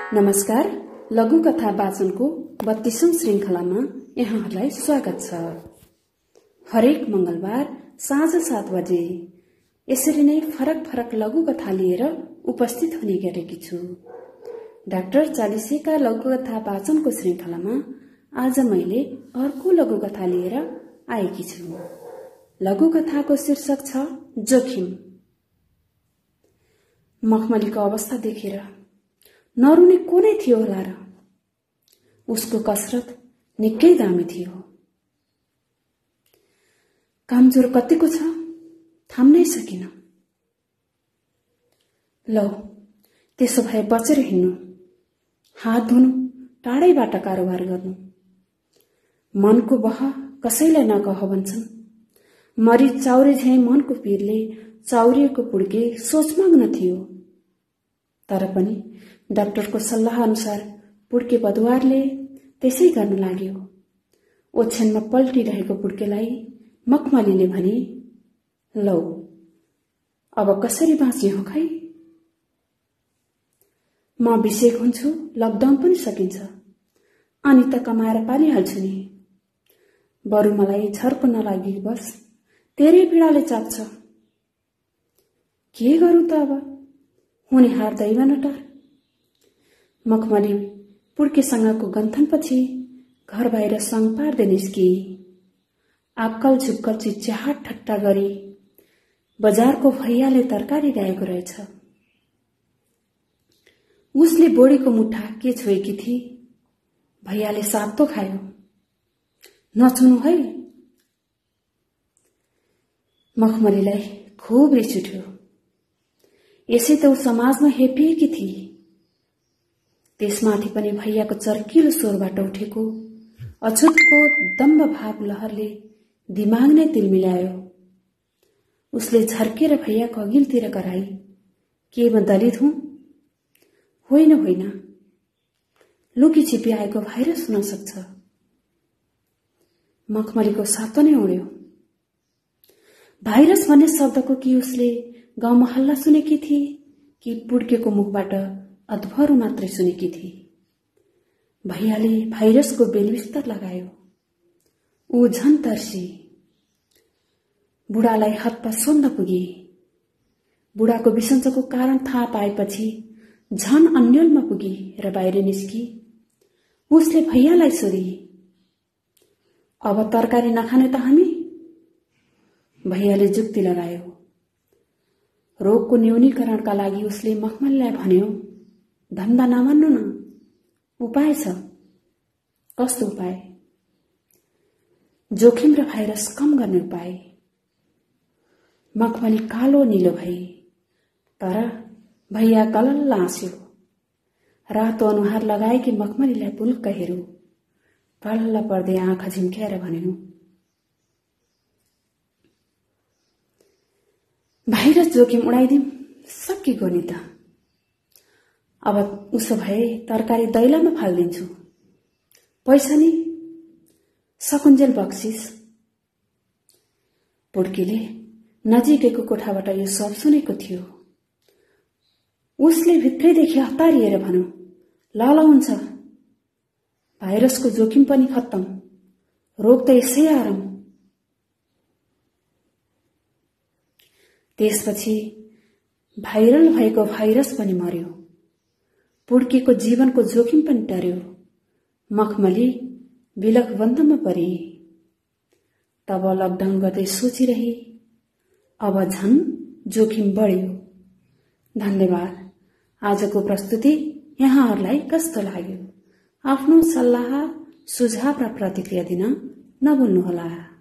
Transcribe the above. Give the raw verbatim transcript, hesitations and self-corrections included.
नमस्कार, लघुकथा वाचनको बत्तीसौं श्रृंखलामा यहाँहरूलाई स्वागत छ। हरेक मंगलबार साँझ सात बजे यसरी नै फरक फरक लघुकथा लिएर उपस्थित हुने गरेकी छु। डाक्टर चालिसेका लघुकथा वाचनको श्रृंखलामा आज मैले अर्को लघुकथा लिएर आएकी छु। लघुकथाको शीर्षक छ जोखिम। मखमलीको अवस्था देखेर नरुने को नै थियो होला र? उसको कसरत निकै दामी थियो। कामजोर कतिको छ थाम्नै सकिन। लौ त्यसो भए बचेर हिँड्नु, हात धुनु, टाढैबाट कारोबार गर्नु। मनको बह कसैलाई नकह भन्छन्। मरी चाउरे झैं मनको पीरले चाउरिएको पुड्के सोचमग्न थियो। तर पनि डाक्टरको सल्लाह अनुसार पुड्के बदुवारले त्यसै गर्न लाग्यो। ओछ्यानमा पल्टिरहेको पुड्केलाई मखमलीले भने, लौ अब कसरी बाँच्ने हो खै? म बिसेक हुन्छु, लकडाउन पनि सकिन्छ, अनि त कमाएर पालिहाल्छु नि। बरु मलाई झर्को नलागी बस, तेरै पीडाले चाप्छ। के गरौं त अब? हुने हार दैव नटर। मखमली पुड्केसँगको गन्थनपछि घर बाहिर सङ पार्दै निस्की। आक्कल झुक्कल चिच्याहाट ठट्टा गरी बजारको भैयाले तरकारी ल्याएको रहेछ। उसले बोडीको मुठा के छोएकी थिए। भैयाले सातो खायो। नछुनु है। मखमलीलाई खुब रिस उठ्यो। यसै त ऊ समाजमा हेपिएकी थिए। त्यसमाथि पनि भैयाको चर्किलो स्वरबाट उठेको अछुतको दम्भ भाव लहरले दिमाग नै तिलमिलायो। उसले झर्केर भैयाको अघिल्तिर कराई, के म दलित हुँ? होइन होइन, लुकी छिपी आएको भाइरस हुन सक्छ। मखमलीको सातो नै उड्यो। भाइरस भन्ने शब्दको कि उसले गाउँमा हल्ला सुनेकी थिए कि पुड्केको मुखबाट अधभरो मात्रै सुनेकी थिए। भैयाले भाइरसको बेलबिस्तर लगायो। ऊ झन तर्सी। बुढालाई हत्ता सोध्न पुगे। बुढाको बिसन्चोको कारण थाहा पाएपछि झन अन्यलमा पुगी र बाहिर निस्की। उसले भैयालाई सोधी, अब तरकारी नखाने त हामी? भैयाले जुक्ति लगायो। रोगको न्यूनीकरणका लागि उसले मखमलीलाई भन्यो, धन्दा नमान्नु न, उपाय छ। कस्तो उपाय? जोखिम र भाइरस कम गर्ने उपाय। मखमली कालो नीलो भई, तर भैया गलल्ल हाँस्यो। रातो अनुहार लगाएकी मखमलीलाई पुल्क हेर्यो। कलल्ल पर्दै आँखा झिम्क्याएर भन्यो, भाइरस जोखिम उडाइदिम, सकिगयो नि त। अब उसो भए तरकारी दैलामा फालिदिन्छु। पैसा नि? सकुन्जेल बक्सिस। पुड्केले नजिकैको कोठाबाट यो सब सुनेको थियो। उसले भित्रैदेखि हतारिएर भन्यो, ल ल हुन्छ। भाइरसको जोखिम पनि खत्तम, रोग त यसै आराम। त्यसपछि भाइरल भएको भाइरस पनि मर्यो। पुड्केको जीवनको जोखिम पनि टर्यो। मखमली विलक बन्दमा परी। तब लकडाउन गर्दै सोचिरही, अब झन जोखिम बढ्यो। धन्यवाद। आजको प्रस्तुति यहाँहरूलाई कस्तो लाग्यो? आफ्नो सल्लाह, सुझाव र प्रतिक्रिया दिन नभुल्नुहोला।